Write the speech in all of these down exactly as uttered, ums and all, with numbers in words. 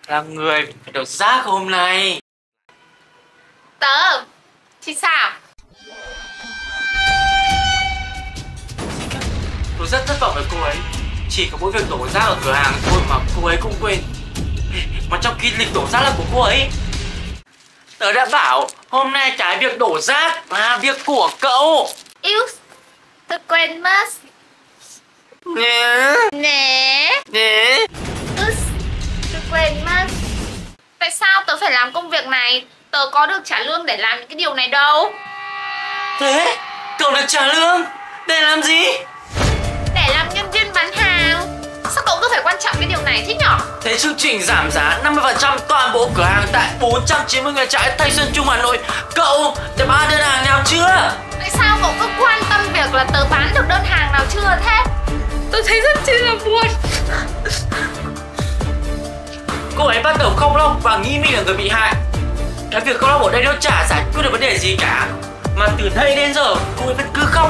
là người phải đổ rác hôm nay. Tớ, thì sao? Tôi rất thất vọng với cô ấy. Chỉ có mỗi việc đổ rác ở cửa hàng thôi mà cô ấy cũng quên. Mà trong khi lịch đổ rác là của cô ấy. Tớ đã bảo hôm nay cái việc đổ rác là việc của cậu. Yêu, tớ quên mất. Nè Nè Nè Ứ, tớ quên mất. Tại sao tớ phải làm công việc này? Tớ có được trả lương để làm những cái điều này đâu. Thế cậu được trả lương để làm gì? Để làm nhân viên bán hàng. Sao cậu cứ phải quan trọng cái điều này thế nhở? Thế chương trình giảm giá năm mươi phần trăm toàn bộ cửa hàng tại bốn trăm chín mươi người trại Thanh Xuân Trung Hà Nội. Cậu đã bán đơn hàng nào chưa? Tại sao cậu cứ quan tâm việc là tớ bán được đơn hàng nào chưa thế? Tôi thấy rất chi là buồn. Cô ấy bắt đầu khóc lóc và nghĩ mình là người bị hại. Cái việc khóc lóc ở đây nó chả giải quyết được vấn đề gì cả. Mà từ đây đến giờ cô ấy vẫn cứ khóc.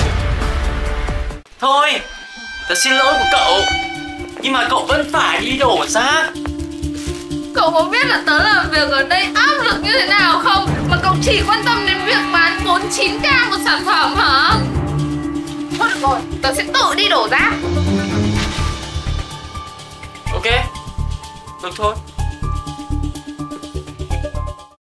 Thôi, tớ xin lỗi của cậu. Nhưng mà cậu vẫn phải đi đổ rác. Cậu có biết là tớ làm việc ở đây áp lực như thế nào không? Mà cậu chỉ quan tâm đến việc bán bốn mươi chín k một sản phẩm hả? Thôi được rồi, tớ sẽ tự đi đổ rác. Ok, được thôi.